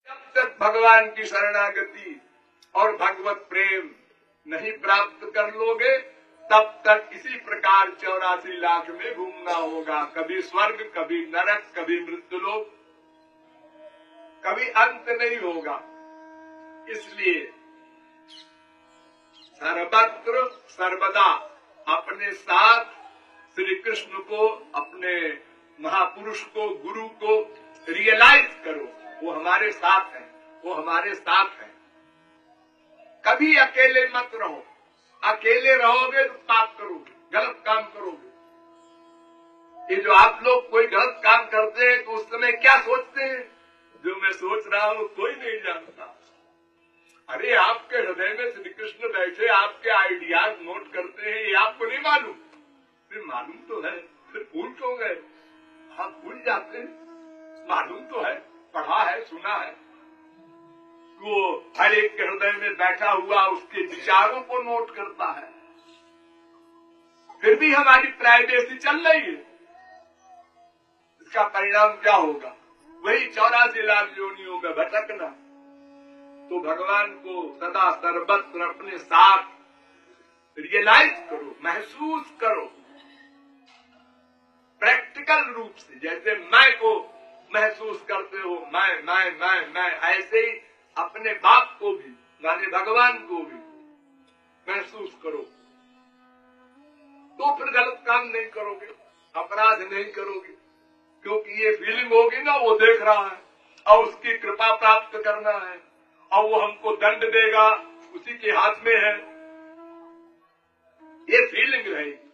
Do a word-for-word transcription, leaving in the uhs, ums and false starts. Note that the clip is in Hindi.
जब तक भगवान की शरणागति और भगवत प्रेम नहीं प्राप्त कर लोगे तब तक इसी प्रकार चौरासी लाख में घूमना होगा। कभी स्वर्ग, कभी नरक, कभी मृत्युलोक, कभी अंत नहीं होगा। इसलिए सर्वत्र सर्वदा अपने साथ श्री कृष्ण को, अपने महापुरुष को, गुरु को रियलाइज करो। वो हमारे साथ है, वो हमारे साथ है। कभी अकेले मत रहो। अकेले रहोगे तो पाप करोगे, गलत काम करोगे। ये जो आप लोग कोई गलत काम करते हैं तो उस समय क्या सोचते हैं? जो मैं सोच रहा हूं कोई नहीं जानता। अरे आपके हृदय में श्री कृष्ण बैठे आपके आइडियाज नोट करते हैं, ये आपको नहीं मालूम? फिर मालूम तो है, फिर भूल क्यों गए? आप भूल जाते हैं। मालूम तो है, पढ़ा है, सुना है। वो हर एक के हृदय में बैठा हुआ उसके विचारों को नोट करता है। फिर भी हमारी प्राइवेसी चल रही है। इसका परिणाम क्या होगा? वही चौरासी लाख योनियों में भटकना। तो भगवान को सदा सर्वत्र अपने साथ रियलाइज करो, महसूस करो, प्रैक्टिकल रूप से। जैसे मैं को महसूस करते हो, मैं मैं मैं मैं ऐसे ही अपने बाप को भी, यानी भगवान को भी महसूस करो। तो फिर गलत काम नहीं करोगे, अपराध नहीं करोगे, क्योंकि ये फीलिंग होगी ना, वो देख रहा है और उसकी कृपा प्राप्त करना है और वो हमको दंड देगा, उसी के हाथ में है। ये फीलिंग रहेगी।